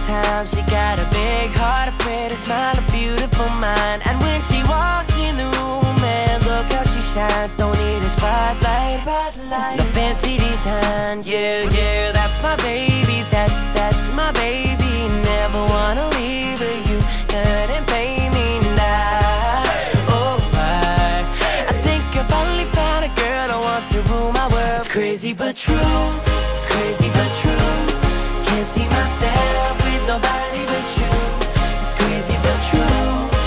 time. She got a big heart, a pretty smile, a beautiful mind. And when she walks in the room, man, look how she shines. Don't need a spotlight, no fancy design. Yeah, yeah, that's my baby, that's my baby. Never wanna leave her, you couldn't pay me now. Oh, I think I finally found a girl I want to rule my world. It's crazy but true, it's crazy but true. Can't see myself with nobody